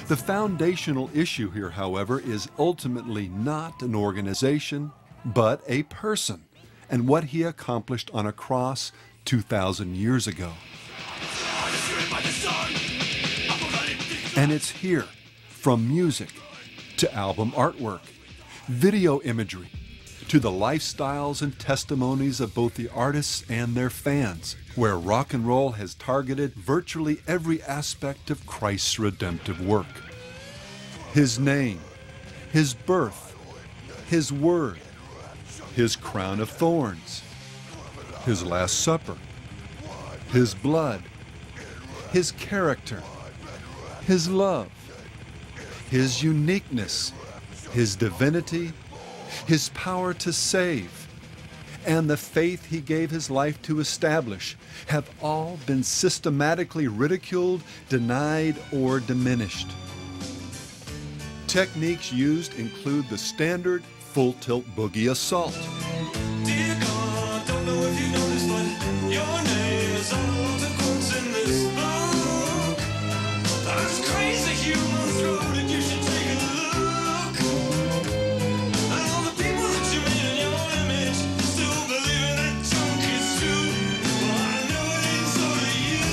The foundational issue here, however, is ultimately not an organization, but a person, and what he accomplished on a cross 2,000 years ago. And it's here, from music to album artwork, video imagery, to the lifestyles and testimonies of both the artists and their fans, where rock and roll has targeted virtually every aspect of Christ's redemptive work. His name, his birth, his word, his crown of thorns, his Last Supper, his blood, his character, his love, his uniqueness, his divinity, his power to save, and the faith he gave his life to establish have all been systematically ridiculed, denied, or diminished. Techniques used include the standard full tilt boogie assault. Dear God, don't know if you know this, but your name is all the quotes in this book. That's crazy human throat, and you should take a look. And all the people that you made in your image still believing that junk is true. But I know it ain't so to you.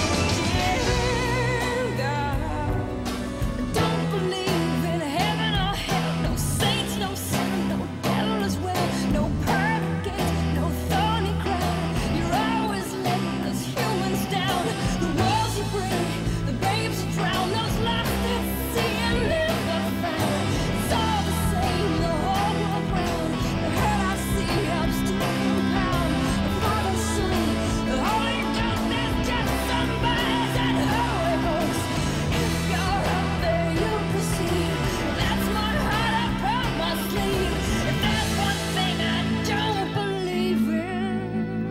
Dear God, don't believe in heaven or hell, no saints, no sin, no devil as well, no purgatory, no thorny crown. You're always letting us humans down. The walls you break, the babes you drown, those lost at sea and never found. It's all the same, the whole world round. The hurt I see helps to compound. The Father, Son, the Holy Ghost, there's just somebody that Holy Ghost. If you're up there, you perceive. That's my heart up on my sleeve. If there's one thing I don't believe in,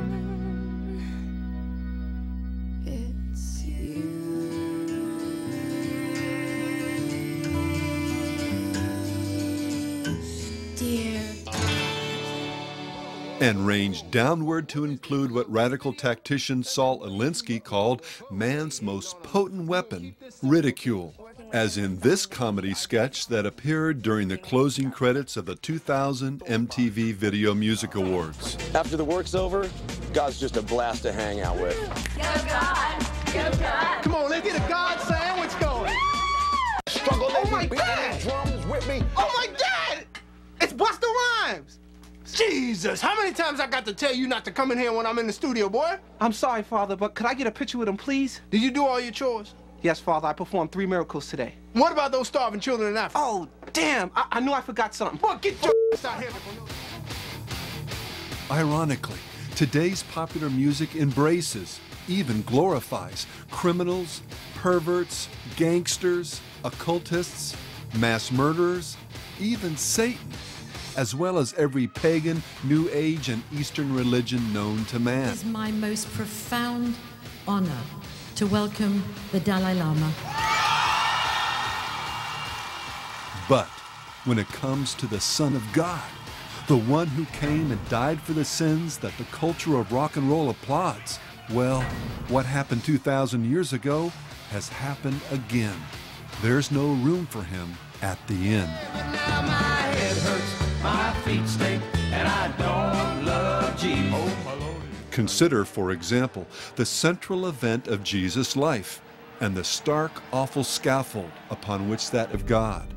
it's you. Dear And ranged downward to include what radical tactician Saul Alinsky called man's most potent weapon, ridicule, as in this comedy sketch that appeared during the closing credits of the 2000 MTV Video Music Awards. After the work's over, God's just a blast to hang out with. Come on, let's get a God sandwich going. Struggle, Oh my God! drums with me. Oh my God! It's Busta Rhymes! Jesus, how many times I got to tell you not to come in here when I'm in the studio, boy? I'm sorry, Father, but could I get a picture with him, please? Did you do all your chores? Yes, Father, I performed 3 miracles today. What about those starving children in Africa? Oh, damn, I knew I forgot something. Boy, get your ass out here. Ironically, today's popular music embraces, even glorifies, criminals, perverts, gangsters, occultists, mass murderers, even Satan, as well as every pagan, New Age, and Eastern religion known to man. It is my most profound honor to welcome the Dalai Lama. But when it comes to the Son of God, the one who came and died for the sins that the culture of rock and roll applauds, well, what happened 2,000 years ago has happened again. There's no room for him at the end. Now my head hurts, my feet stink, and I don't love Jesus. Oh, my Lord. Consider, for example, the central event of Jesus' life and the stark, awful scaffold upon which that of God.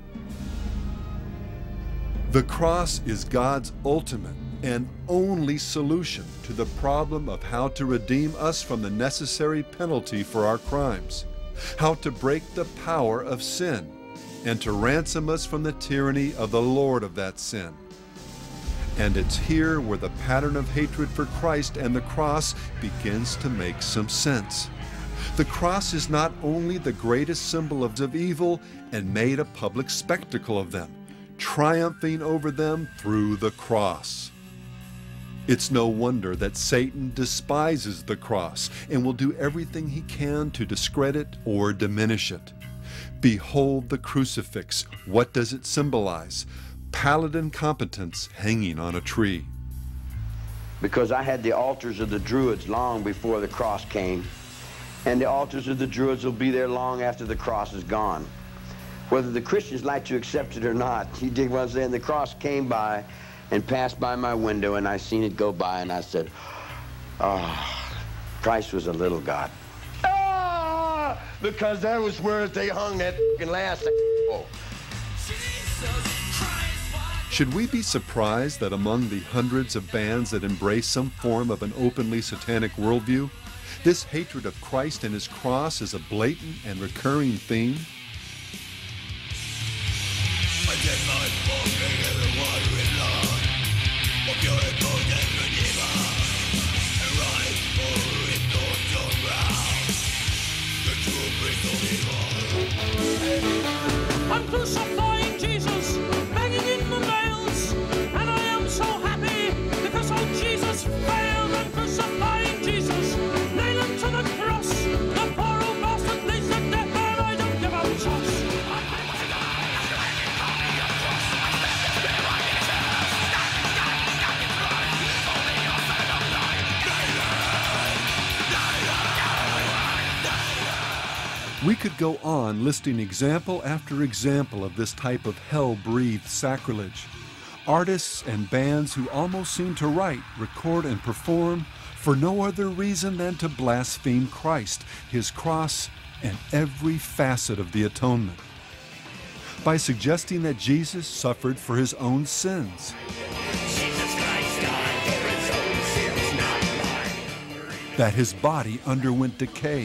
The cross is God's ultimate and only solution to the problem of how to redeem us from the necessary penalty for our crimes, how to break the power of sin, and to ransom us from the tyranny of the Lord of that sin. And it's here where the pattern of hatred for Christ and the cross begins to make some sense. The cross is not only the greatest symbol of evil and made a public spectacle of them, triumphing over them through the cross. It's no wonder that Satan despises the cross and will do everything he can to discredit or diminish it. Behold the crucifix. What does it symbolize? Pallid incompetence hanging on a tree. Because I had the altars of the Druids long before the cross came. and the altars of the Druids will be there long after the cross is gone. Whether the Christians like to accept it or not, you dig what I'm saying? The cross came by and passed by my window, and I seen it go by, and I said, oh, Christ was a little God. Ah! Because that was where they hung that last. Should we be surprised that among the hundreds of bands that embrace some form of an openly satanic worldview, this hatred of Christ and his cross is a blatant and recurring theme? I'm crucifying Jesus, banging in the nails, and I am so happy because old Jesus failed. I'm crucifying Jesus, nail him to the cross. The poor old bastard bleeds to death, and I don't give a toss. We could go on listing example after example of this type of hell-breathed sacrilege. Artists and bands who almost seem to write, record, and perform for no other reason than to blaspheme Christ, his cross, and every facet of the atonement. By suggesting that Jesus suffered for his own sins. That his body underwent decay.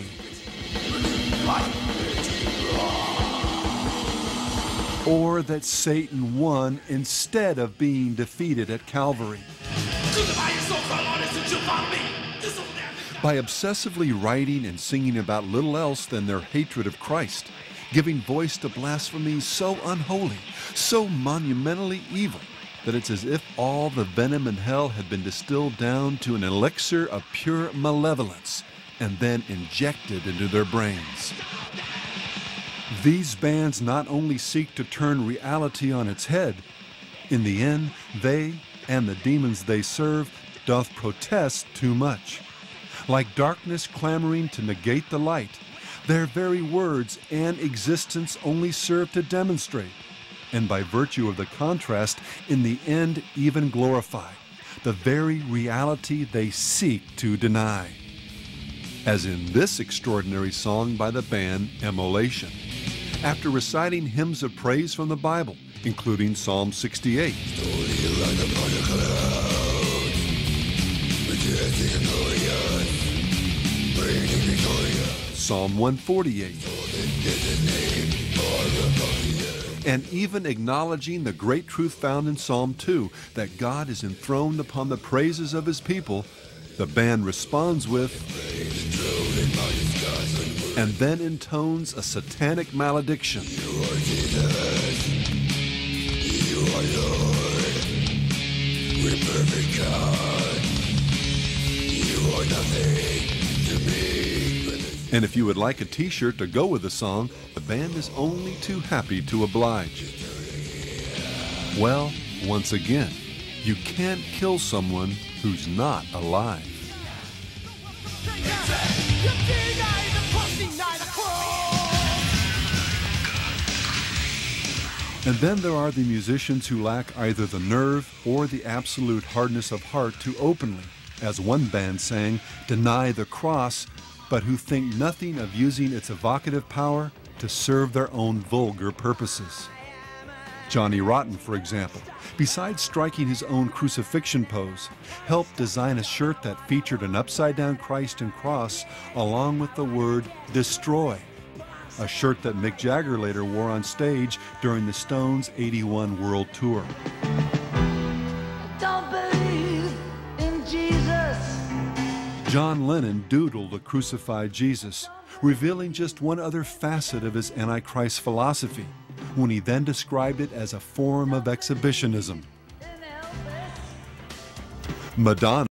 Or that Satan won instead of being defeated at Calvary. By obsessively writing and singing about little else than their hatred of Christ, giving voice to blasphemies so unholy, so monumentally evil, that it's as if all the venom in hell had been distilled down to an elixir of pure malevolence and then injected into their brains. These bands not only seek to turn reality on its head, in the end, they and the demons they serve doth protest too much. Like darkness clamoring to negate the light, their very words and existence only serve to demonstrate, and by virtue of the contrast, in the end even glorify, the very reality they seek to deny. As in this extraordinary song by the band Immolation, after reciting hymns of praise from the Bible, including Psalm 68, Psalm 148, and even acknowledging the great truth found in Psalm 2, that God is enthroned upon the praises of his people, the band responds with, and then intones a satanic malediction. You are Jesus, you are Lord, we're perfect God, you are nothing to me. And if you would like a t-shirt to go with the song, the band is only too happy to oblige. Well, once again, you can't kill someone who's not alive. And then there are the musicians who lack either the nerve or the absolute hardness of heart to openly, as one band sang, deny the cross, but who think nothing of using its evocative power to serve their own vulgar purposes. Johnny Rotten, for example, besides striking his own crucifixion pose, helped design a shirt that featured an upside-down Christ and cross along with the word destroy, a shirt that Mick Jagger later wore on stage during the Stones' '81 World Tour. Don't believe in Jesus. John Lennon doodled a crucified Jesus, revealing just one other facet of his Antichrist philosophy, when he then described it as a form of exhibitionism. Madonna